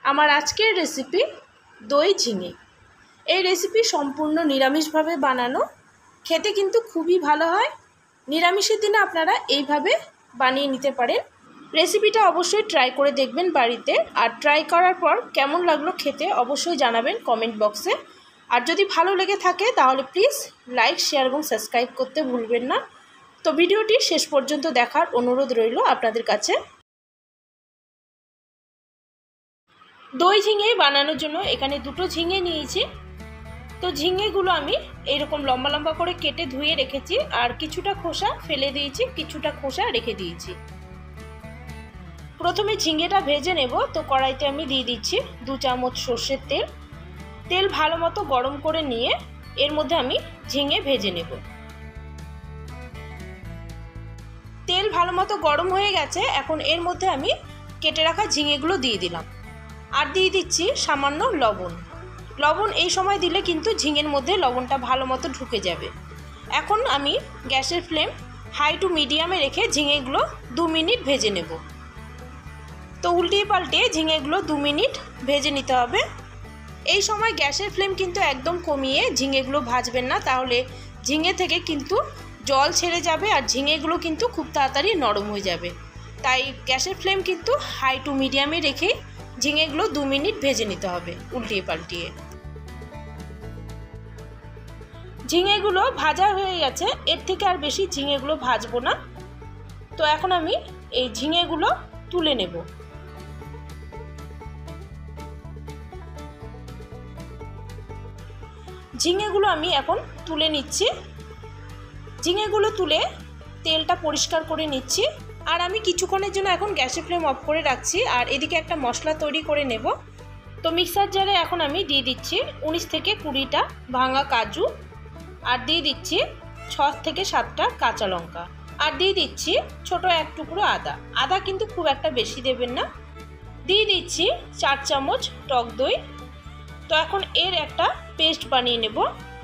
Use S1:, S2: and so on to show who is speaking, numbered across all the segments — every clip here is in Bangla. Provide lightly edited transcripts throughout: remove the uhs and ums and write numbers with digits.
S1: আমার আজকের রেসিপি দই ঝিঙে। এই রেসিপি সম্পূর্ণ নিরামিষভাবে বানানো, খেতে কিন্তু খুবই ভালো হয়। নিরামিষের দিনে আপনারা এইভাবে বানিয়ে নিতে পারেন। রেসিপিটা অবশ্যই ট্রাই করে দেখবেন বাড়িতে, আর ট্রাই করার পর কেমন লাগলো খেতে অবশ্যই জানাবেন কমেন্ট বক্সে। আর যদি ভালো লেগে থাকে তাহলে প্লিজ লাইক, শেয়ার এবং সাবস্ক্রাইব করতে ভুলবেন না। তো ভিডিওটি শেষ পর্যন্ত দেখার অনুরোধ রইল আপনাদের কাছে। দই ঝিঙে বানানোর জন্য এখানে দুটো ঝিঙে নিয়েছি। তো ঝিঙেগুলো আমি এইরকম লম্বা লম্বা করে কেটে ধুয়ে রেখেছি, আর কিছুটা খোসা ফেলে দিয়েছি, কিছুটা খোসা রেখে দিয়েছি। প্রথমে ঝিঙেটা ভেজে নেব। তো কড়াইতে আমি দিয়ে দিচ্ছি 2 চামচ সর্ষের তেল। তেল ভালো মতো গরম করে নিয়ে এর মধ্যে আমি ঝিঙে ভেজে নেব। তেল ভালো মতো গরম হয়ে গেছে, এখন এর মধ্যে আমি কেটে রাখা ঝিঙেগুলো দিয়ে দিলাম, আর দিয়ে দিচ্ছি সামান্য লবণ। লবণ এই সময় দিলে কিন্তু ঝিঙের মধ্যে লবণটা ভালো মতো ঢুকে যাবে। এখন আমি গ্যাসের ফ্লেম হাই টু মিডিয়ামে রেখে ঝিঙেগুলো 2 মিনিট ভেজে নেব। তো উল্টিয়ে পাল্টিয়ে ঝিঙেগুলো 2 মিনিট ভেজে নিতে হবে। এই সময় গ্যাসের ফ্লেম কিন্তু একদম কমিয়ে ঝিঙেগুলো ভাজবেন না, তাহলে ঝিঙে থেকে কিন্তু জল ছেড়ে যাবে আর ঝিঙেগুলো কিন্তু খুব তাড়াতাড়ি নরম হয়ে যাবে। তাই গ্যাসের ফ্লেম কিন্তু হাই টু মিডিয়ামে রেখে ঝিঙেগুলো 2 মিনিট ভেজে নিতে হবে উল্টিয়ে পাল্টিয়ে। ঝিঙেগুলো ভাজা হয়ে গেছে, এর থেকে আর বেশি ঝিঙেগুলো ভাজবো না। তো এখন আমি এই ঝিঙেগুলো তুলে নেব। ঝিঙেগুলো আমি এখন তুলে নিচ্ছি। ঝিঙেগুলো তুলে তেলটা পরিষ্কার করে নিচ্ছি, আর আমি কিছুক্ষণের জন্য এখন গ্যাসের ফ্লেম অফ করে রাখছি, আর এদিকে একটা মশলা তৈরি করে নেব। তো মিক্সার জারে এখন আমি দিয়ে দিচ্ছি 19 থেকে 20টা ভাঙা কাজু, আর দিয়ে দিচ্ছি 6 থেকে 7টা কাঁচা লঙ্কা, আর দিয়ে দিচ্ছি ছোট এক টুকরো আদা। আদা কিন্তু খুব একটা বেশি দেবেন না। দিয়ে দিচ্ছি 4 চামচ টক দই। তো এখন এর একটা পেস্ট বানিয়ে নেব।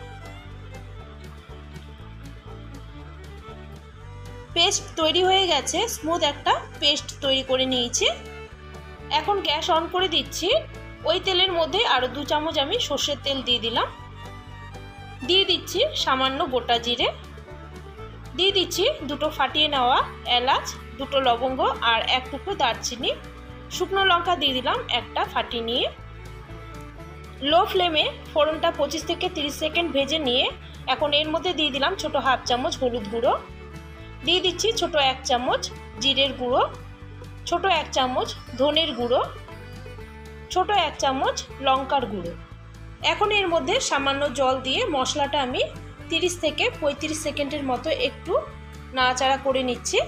S1: পেস্ট তৈরি হয়ে গেছে, স্মুথ একটা পেস্ট তৈরি করে নিয়েছি। এখন গ্যাস অন করে দিচ্ছি। ওই তেলের মধ্যে আরও 2 চামচ আমি সর্ষের তেল দিয়ে দিলাম। দিয়ে দিচ্ছি সামান্য গোটা জিরে, দিয়ে দিচ্ছি 2টো ফাটিয়ে নেওয়া এলাচ, 2টো লবঙ্গ আর 1 টুকরো দারচিনি। শুকনো লঙ্কা দিয়ে দিলাম একটা ফাটিয়ে নিয়ে। লো ফ্লেমে ফোড়নটা 25 থেকে 30 সেকেন্ড ভেজে নিয়ে এখন এর মধ্যে দিয়ে দিলাম ছোট হাফ চামচ হলুদ গুঁড়ো, দিয়ে দিচ্ছি ছোট 1 চামচ জিরের গুঁড়ো, ছোট 1 চামচ ধনের গুঁড়ো, ছোট 1 চামচ লঙ্কার গুঁড়ো। এখন এর মধ্যে সামান্য জল দিয়ে মশলাটা আমি 30 থেকে 35 সেকেন্ডের মতো একটু নাড়াচাড়া করে নিচ্ছি।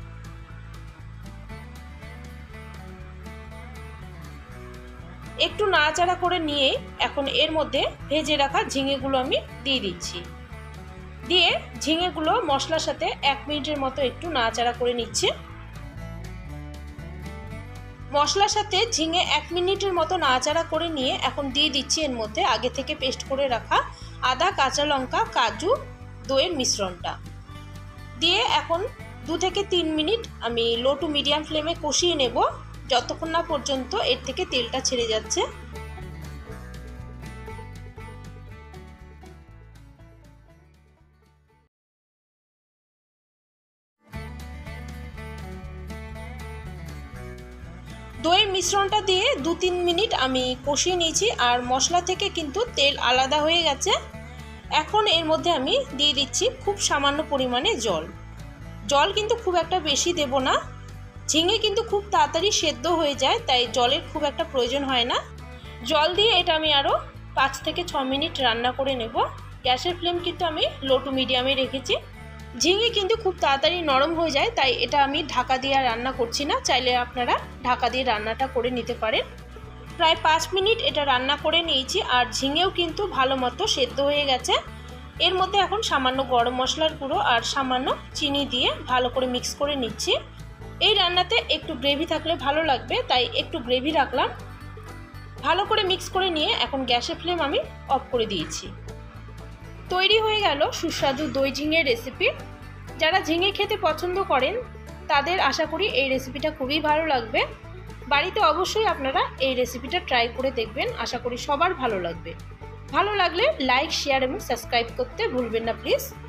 S1: একটু নাড়াচাড়া করে নিয়ে এখন এর মধ্যে ভেজে রাখা ঝিঙেগুলো আমি দিয়ে দিচ্ছি। দিয়ে ঝিঙেগুলো মশলার সাথে 1 মিনিটের মতো একটু নাড়াচাড়া করে নিচ্ছি। মশলার সাথে ঝিঙে 1 মিনিটের মতো নাড়াচাড়া করে নিয়ে এখন দিয়ে দিচ্ছি এর মধ্যে আগে থেকে পেস্ট করে রাখা আদা, কাঁচা লঙ্কা, কাজু, দইয়ের মিশ্রণটা দিয়ে এখন 2 থেকে 3 মিনিট আমি লো টু মিডিয়াম ফ্লেমে কষিয়ে নেব, যতক্ষণ না পর্যন্ত এর থেকে তেলটা ছেড়ে যাচ্ছে। দইয়ের মিশ্রণটা দিয়ে 2-3 মিনিট আমি কষিয়ে নিয়েছি, আর মশলা থেকে কিন্তু তেল আলাদা হয়ে গেছে। এখন এর মধ্যে আমি দিয়ে দিচ্ছি খুব সামান্য পরিমাণে জল। জল কিন্তু খুব একটা বেশি দেব না, ঝিঙে কিন্তু খুব তাড়াতাড়ি সেদ্ধ হয়ে যায়, তাই জলের খুব একটা প্রয়োজন হয় না। জল দিয়ে এটা আমি আরও 5 থেকে 6 মিনিট রান্না করে নেব। গ্যাসের ফ্লেম কিন্তু আমি লো টু মিডিয়ামে রেখেছি। ঝিঙে কিন্তু খুব তাড়াতাড়ি নরম হয়ে যায়, তাই এটা আমি ঢাকা দিয়ে রান্না করছি না, চাইলে আপনারা ঢাকা দিয়ে রান্নাটা করে নিতে পারেন। প্রায় 5 মিনিট এটা রান্না করে নিয়েছি, আর ঝিঙেও কিন্তু ভালো মতো সেদ্ধ হয়ে গেছে। এর মধ্যে এখন সামান্য গরম মশলার গুঁড়ো আর সামান্য চিনি দিয়ে ভালো করে মিক্স করে নিচ্ছি। এই রান্নাতে একটু গ্রেভি থাকলে ভালো লাগবে, তাই একটু গ্রেভি রাখলাম। ভালো করে মিক্স করে নিয়ে এখন গ্যাসের ফ্লেম আমি অফ করে দিয়েছি। তৈরি হয়ে গেল সুস্বাদু দই ঝিঙের রেসিপি। যারা ঝিঙে খেতে পছন্দ করেন তাদের আশা করি এই রেসিপিটা খুবই ভালো লাগবে। বাড়িতে অবশ্যই আপনারা এই রেসিপিটা ট্রাই করে দেখবেন, আশা করি সবার ভালো লাগবে। ভালো লাগলে লাইক, শেয়ার এবং সাবস্ক্রাইব করতে ভুলবেন না প্লিজ।